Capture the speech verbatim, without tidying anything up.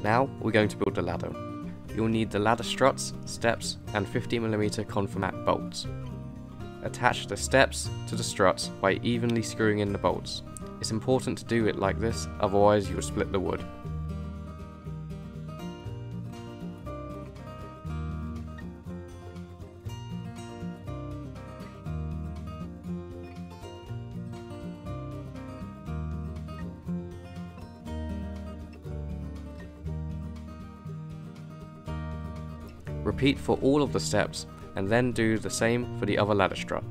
Now we're going to build the ladder. You'll need the ladder struts, steps and fifty millimeter conformat bolts. Attach the steps to the struts by evenly screwing in the bolts. It's important to do it like this, otherwise you will split the wood. Repeat for all of the steps and then do the same for the other ladder strut.